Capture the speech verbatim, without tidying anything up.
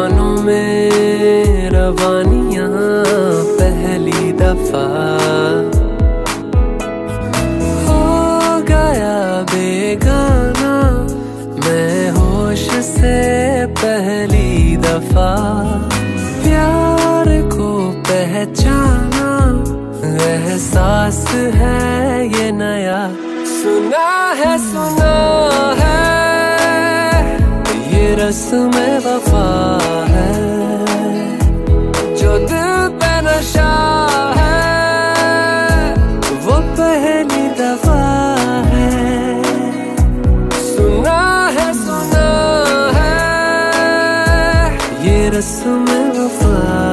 कानों में रवानियां पहली दफा हो गया बेगाना मैं होश से पहली दफा प्यार को पहचाना एहसास है ये नया सुना है सुना है ये रस्म वफा है जो दिल पे नशा है वो पहली दफा है सुना है सुना है ये रस्म वफा